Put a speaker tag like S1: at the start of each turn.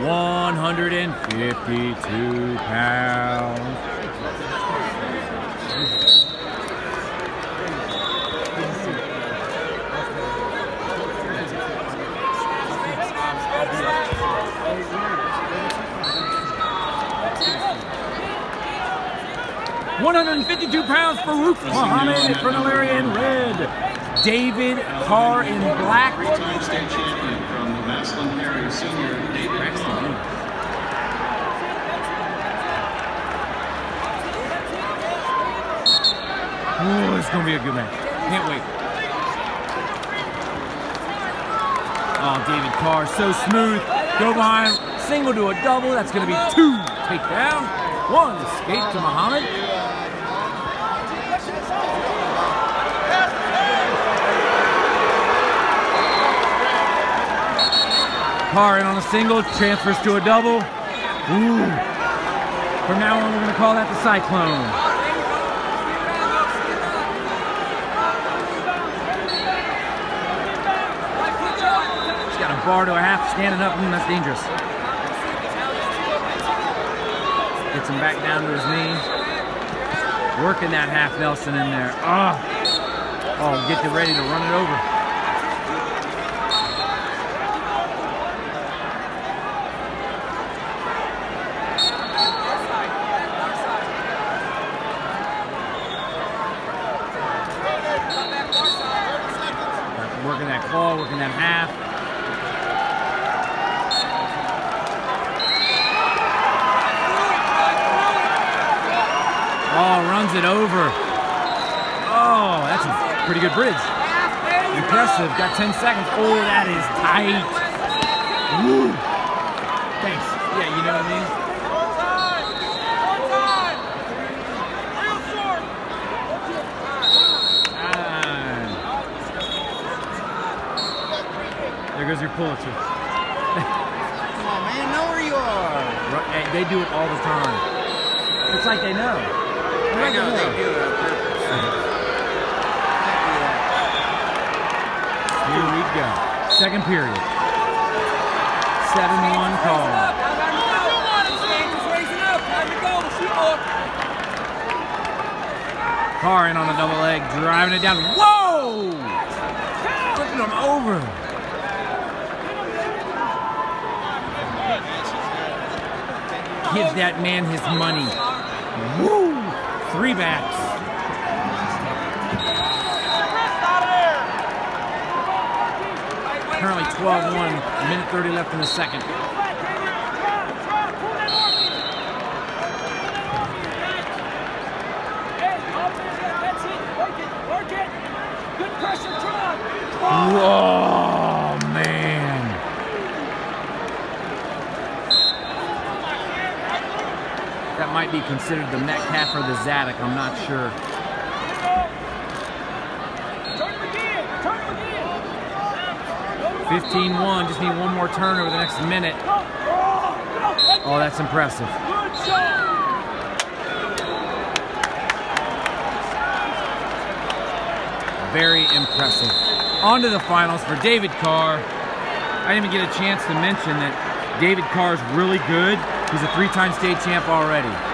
S1: 152 pounds. £152 Farouk Muhammad in Fernalaria in red. David Carr in black.
S2: Three-time state champion from the Maslin area, senior David Carr.
S1: Oh, it's going to be a good match. Can't wait. Oh, David Carr, so smooth. Go behind, single to a double. That's going to be 2 takedown. 1 escape to Muhammad. Carr in on a single, transfers to a double. Ooh. From now on, we're going to call that the Cyclone. He's got a bar to a half, standing up. That's dangerous. Gets him back down to his knee. Working that half Nelson in there. Oh, get ready to run it over. Working that claw, working that half. Oh, runs it over. Oh, that's a pretty good bridge. Impressive. Got 10 seconds. Oh, that is tight. Woo. Thanks. Yeah, you know what I mean? There goes your Pulitzer.
S3: Come on, man, know where you are.
S1: Right, they do it all the time. It's like they know.
S3: I know they do it on purpose.
S1: Here we go. Second period. 7-1 call. Carr in on a double leg, driving it down. Whoa! Flipping him over. Gives that man his money. Woo! 3 backs. Currently 12-1, minute 30 left in the second. Whoa, man. That might be considered the Metcalf or the Zadick, I'm not sure. 15-1, just need one more turn over the next minute. Oh, that's impressive. Very impressive. On to the finals for David Carr. I didn't even get a chance to mention that David Carr's really good. He's a 3-time state champ already.